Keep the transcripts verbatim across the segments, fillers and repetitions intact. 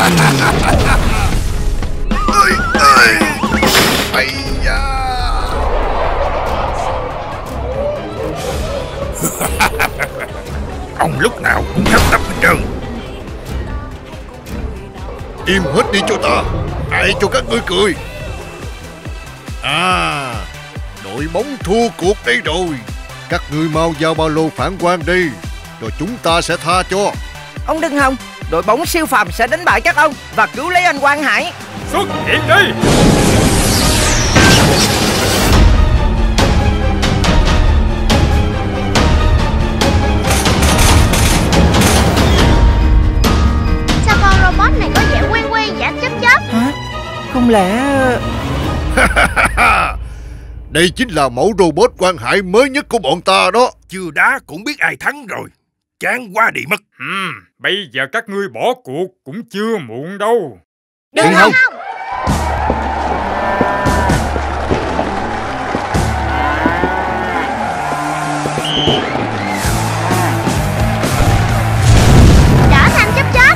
Ơi, ơi. Ây da. Ông lúc nào cũng hấp tấp hết trơn. Im hết đi cho ta, hãy cho các ngươi cười. À, đội bóng thua cuộc đây rồi. Các ngươi mau giao ba lô phản quang đi, rồi chúng ta sẽ tha cho. Ông đừng hòng, đội bóng siêu phàm sẽ đánh bại các ông và cứu lấy anh Quang Hải. Xuất hiện đi. Sao con robot này có vẻ quen quen dạ chớp chớp? Hả? Không lẽ... Đây chính là mẫu robot Quang Hải mới nhất của bọn ta đó. Chưa đá cũng biết ai thắng rồi. Chán quá đi mất. Hmm, bây giờ các ngươi bỏ cuộc cũng chưa muộn đâu. Đừng không, không. Trở thành chớp chớp.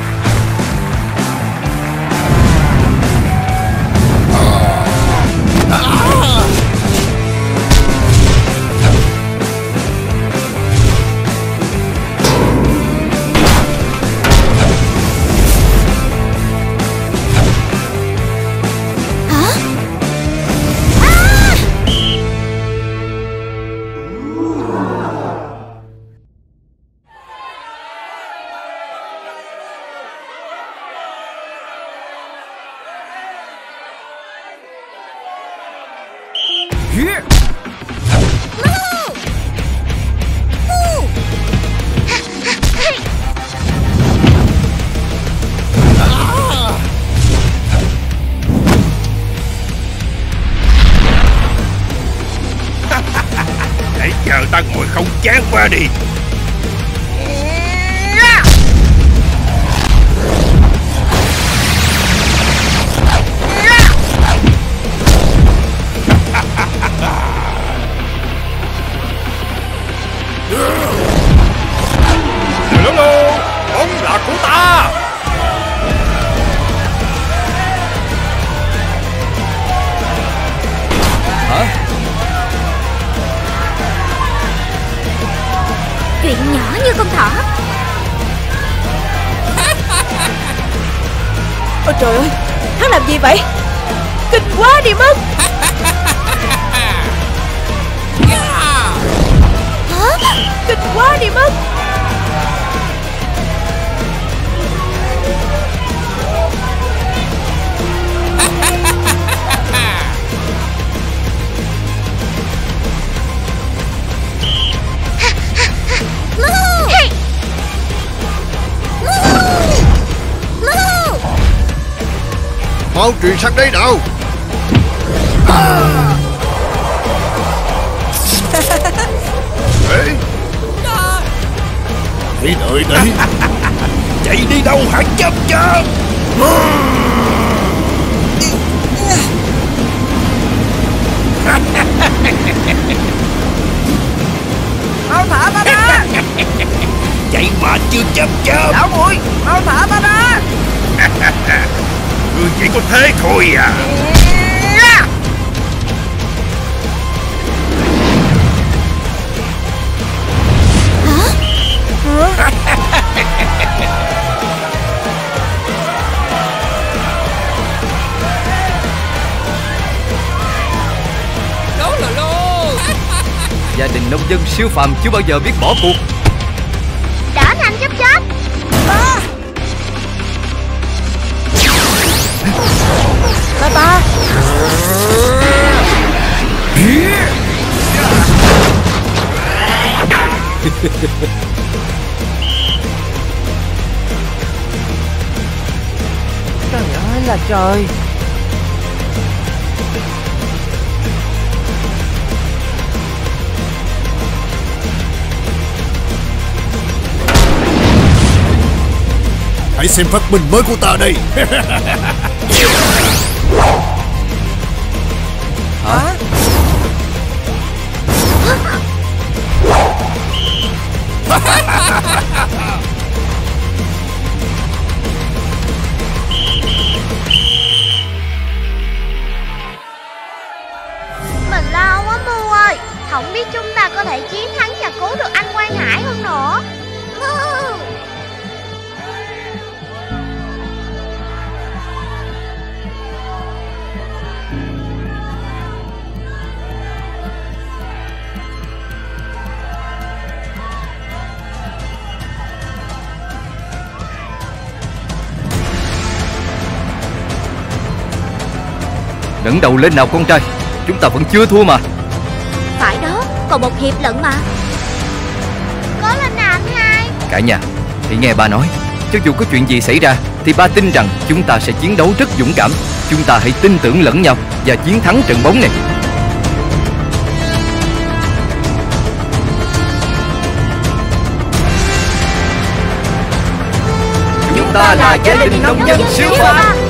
Nãy giờ ta ngồi không chán quá đi. Lolo, bóng là của ta. Hả? Chuyện nhỏ như con thỏ. Ôi trời ơi, hắn làm gì vậy? Kinh quá đi mất. Hả? Kinh quá đi mất. Mau truyền sang đây nào. Ê, Đi đợi đi. Chạy đi đâu hả chớp chớp? Mau thả ta ra. Chạy mà chưa chớp chớp. Lão muội, mau thả ta ra. Ngươi chỉ có thế thôi à. Đó là lô. Gia đình nông dân siêu phàm chưa bao giờ biết bỏ cuộc. Trở thành chớp chớp. Ta ta. Trời ơi là trời. hãy xem phát minh mới của ta đây. Hả? thể chiến thắng và cứu được anh Quang Hải hơn nữa. Ngẩng đầu lên nào con trai, chúng ta vẫn chưa thua mà. Phải đó, còn một hiệp lận mà. Cố lên nào anh hai. Cả nhà, hãy nghe ba nói. Cho dù có chuyện gì xảy ra thì ba tin rằng chúng ta sẽ chiến đấu rất dũng cảm. Chúng ta hãy tin tưởng lẫn nhau và chiến thắng trận bóng này. Chúng ta là gia đình nông dân siêu phàm.